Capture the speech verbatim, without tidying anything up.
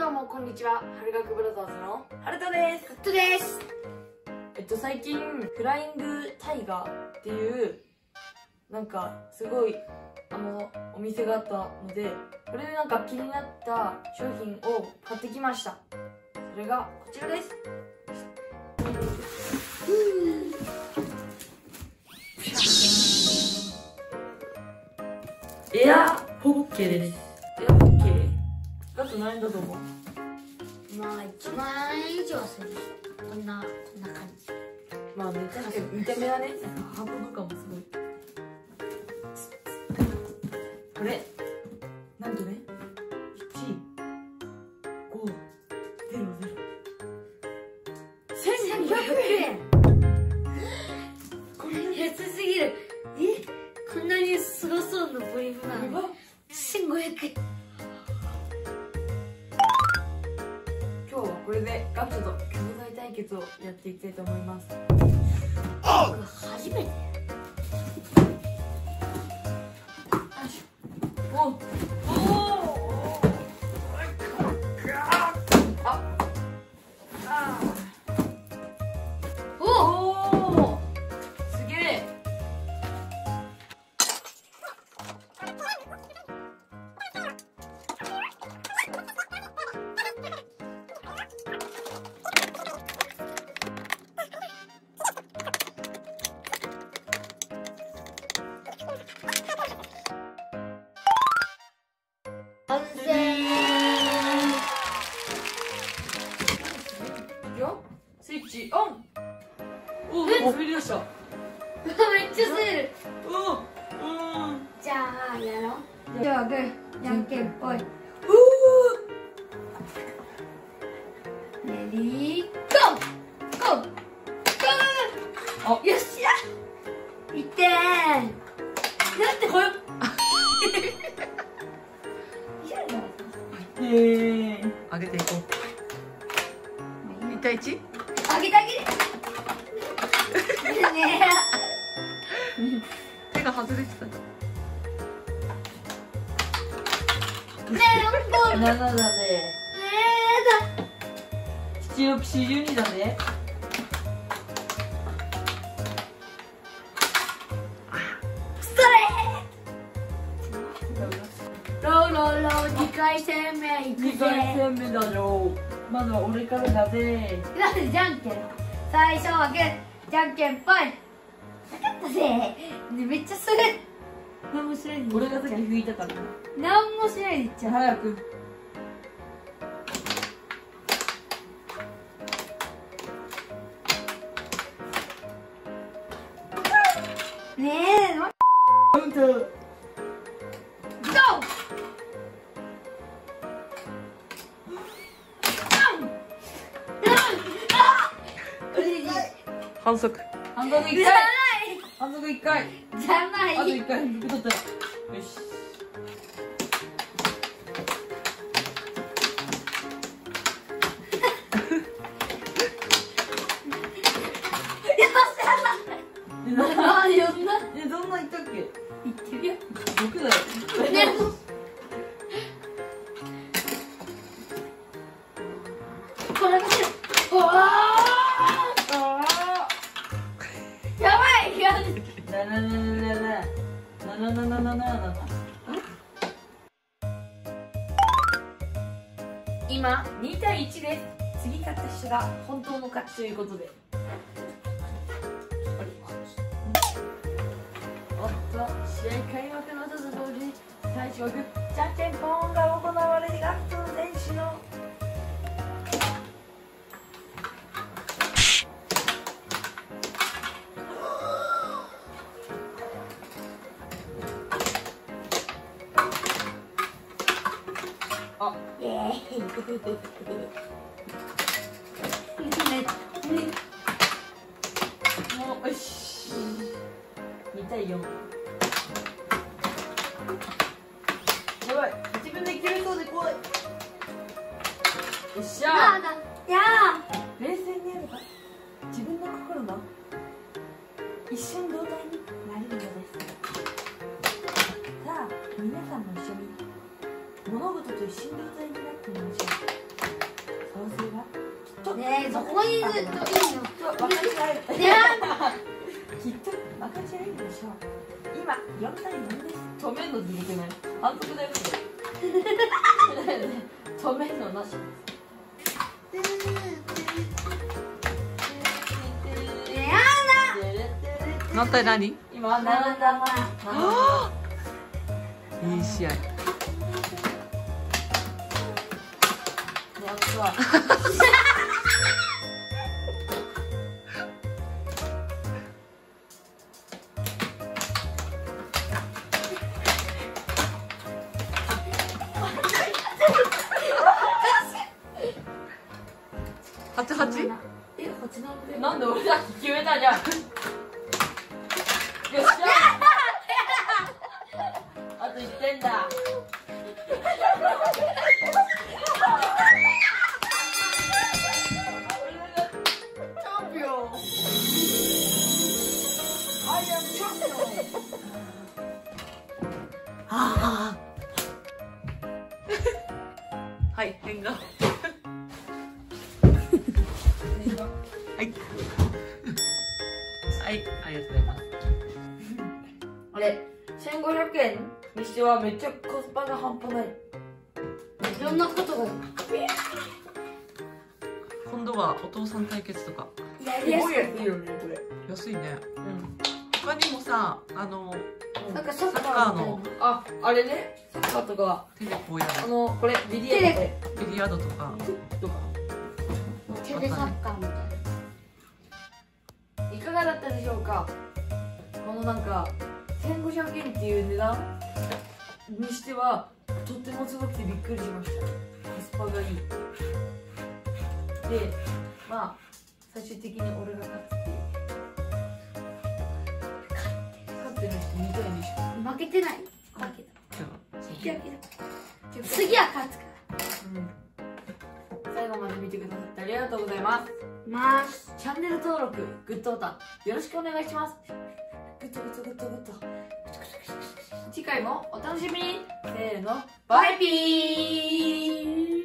どうもこんにちは。春学ブラザーズのハルトです。 カットです。 えっと最近フライングタイガーっていうなんかすごいあのお店があったので、これでなんか気になった商品を買ってきました。それがこちらです。エアポッケです。エアポッケだと何だと思う？ まあいちまんえん以上はする。こんなこんな感じ。 まあね、確かに見た目はね、ハートとかもすごい。これなんとね、いちごゼロゼロせんにひゃくえん。 これ安すぎる。え、こんなにすごそうなボリュームなの？せんごひゃくえん。 今日はこれでガクトと兄弟対決をやっていきたいと思います。 僕初めて。 おおおおおすげえ。 完成。 いくよ。スイッチオン。おお、滑り出した。 めっちゃ滑る。 おお、うん。 じゃあやろう。じゃあグー、じゃんけんぽい。レディーゴーゴーゴー。 あ、 よっしゃ。いってー。だってこれ。 イエーイ。 上げていこう。一対一？ あげてあげて。ね手が外れてた。 え。ねえ、なんか。 ななだね。 ね七六四十二だね。 えだ。ストレー。ローローロー、二回戦目いくぜ。 二回戦目だよ。まずは俺からだぜ。 なんでじゃんけん。最初はグー、じゃんけんぽい。分かったぜ。ね、めっちゃする。何もしないでいい。 俺が先拭いたからな。 何もしないでいっちゃう。 早く。 ねえ、 カウント。 ゴー。 反則。 反則一じゃ回。反則一回。 ないじゃないあと一回拭き取ったら。よし。え、なあー、よんなえ、どんな言ったっけ？ 言ってるよ。 僕だよ。 ねこれがしおーあやばいやばい。 あ。なななななな。ななななななな。今に対いちです。次勝った人が本当の勝ちということで。おっと、試合開幕のと同時に最初はグーじゃんけんぽんが行われてガクト選手のあイエーイ。 もうよしに対よん。やばい、自分でいけるそうで怖い。よっしゃあーだ。や冷静にやれば自分の心が一瞬同体になれるのです。さあ皆さんも一緒に物事と一瞬同体になってみましょう。 ねえ、そこにずっといいの。 分かち合える。 いやきっと分かち合えるでしょう。今よん対よんです。止めんのずるくない？反則だよそれ。止めんのなし。 何対何？ 今ななだな。 いい試合。 やった。 八八？ え、こっちなんで？なんで俺さっき決めたじゃん。よっしゃ。あといってんだ。チャンピオン。I am champion。 ああ。はい、変顔。はい。はい、ありがとうございます。 あれ、千五百円にしてはめっちゃコスパが半端ない。 いろんなことが今度はお父さん対決とか。 やりやすい。 いいよね、これ。 安いね。 うん。 他にもさ、あの、 なんかサッカサッカーーののあ、あれね、サッカーとか、 テレポやあの、これ、ビリヤードで、 ビリヤードとか。 とか。 手でサッカーみたいな。 いかがだったでしょうか。このなんか千五百円っていう値段にしてはとってもすごくてびっくりしました。コスパがいい。で、まあ最終的に俺が勝つっていう。勝ってる人見たいんでしょ。 負けてない。負けた。 じゃあ引き分けだ。次は勝つかうん。最後まで見てくださってありがとうございます。 ら。まあ。 チャンネル登録、グッドボタンよろしくお願いします。グッドグッドグッドグッド。次回もお楽しみに。せーの、バイピー。